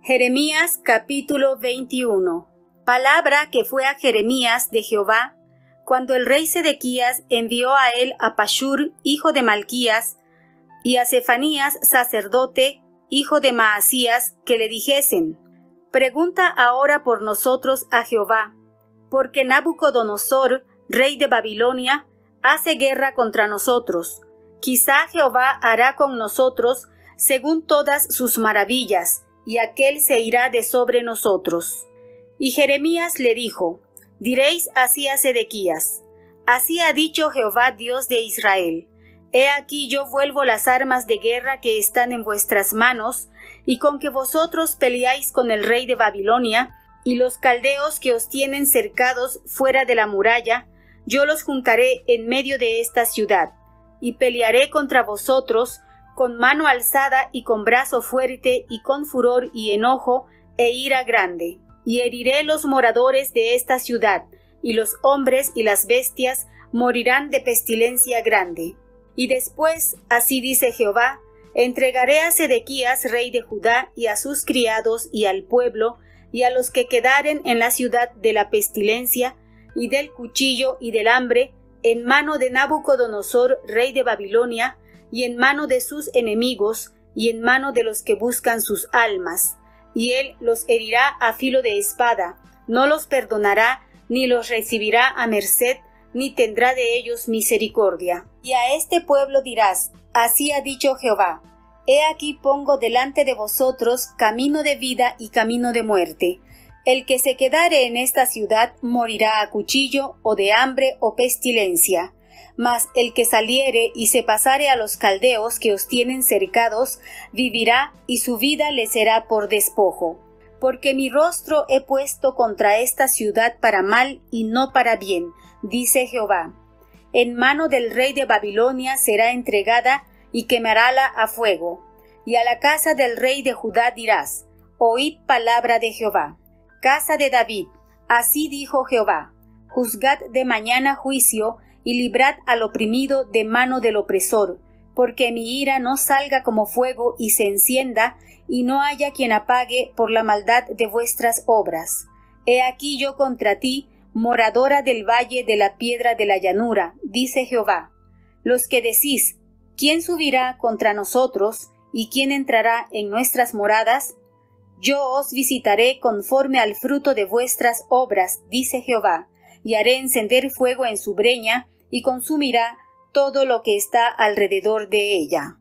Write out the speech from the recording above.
Jeremías capítulo 21. Palabra que fue a Jeremías de Jehová, cuando el rey Sedequías envió a él a Pashur, hijo de Malquías, y a Sefanías, sacerdote, hijo de Maasías, que le dijesen: Pregunta ahora por nosotros a Jehová, porque Nabucodonosor, rey de Babilonia, hace guerra contra nosotros. Quizá Jehová hará con nosotros según todas sus maravillas, y aquél se irá de sobre nosotros. Y Jeremías le dijo: Diréis así a Sedequías: Así ha dicho Jehová Dios de Israel: He aquí yo vuelvo las armas de guerra que están en vuestras manos, y con que vosotros peleáis con el rey de Babilonia, y los caldeos que os tienen cercados fuera de la muralla, yo los juntaré en medio de esta ciudad, y pelearé contra vosotros con mano alzada y con brazo fuerte y con furor y enojo e ira grande. Y heriré los moradores de esta ciudad, y los hombres y las bestias morirán de pestilencia grande. Y después, así dice Jehová, entregaré a Sedequías rey de Judá y a sus criados y al pueblo y a los que quedaren en la ciudad de la pestilencia y del cuchillo y del hambre en mano de Nabucodonosor rey de Babilonia y en mano de sus enemigos y en mano de los que buscan sus almas. Y él los herirá a filo de espada, no los perdonará, ni los recibirá a merced, ni tendrá de ellos misericordia. Y a este pueblo dirás: Así ha dicho Jehová: He aquí pongo delante de vosotros camino de vida y camino de muerte. El que se quedare en esta ciudad morirá a cuchillo, o de hambre, o pestilencia. Mas el que saliere y se pasare a los caldeos que os tienen cercados, vivirá, y su vida le será por despojo. Porque mi rostro he puesto contra esta ciudad para mal y no para bien, dice Jehová. En mano del rey de Babilonia será entregada, y quemarála a fuego. Y a la casa del rey de Judá dirás: Oíd palabra de Jehová. Casa de David, así dijo Jehová: Juzgad de mañana juicio, y librad al oprimido de mano del opresor, porque mi ira no salga como fuego y se encienda, y no haya quien apague por la maldad de vuestras obras. He aquí yo contra ti, moradora del valle de la piedra de la llanura, dice Jehová. Los que decís: ¿Quién subirá contra nosotros, y quién entrará en nuestras moradas? Yo os visitaré conforme al fruto de vuestras obras, dice Jehová, y haré encender fuego en su breña, y consumirá todo lo que está alrededor de ella.